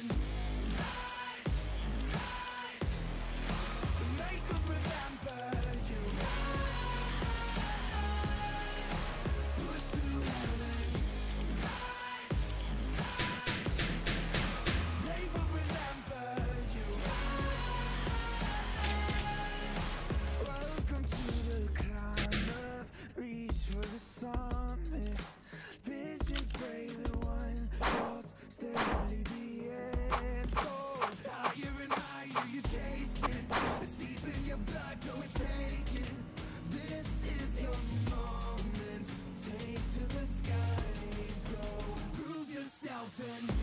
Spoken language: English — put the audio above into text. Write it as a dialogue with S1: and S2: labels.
S1: Rise, rise, make them remember you. Rise, push through heaven. Rise, rise, they will remember you. Rise, welcome to the climb up, reach for the summit. Visions brave and one falls steadily the end. So higher and higher you're chasing, it's deep in your blood, go and take it. This is your moment, take to the skies, go prove yourself and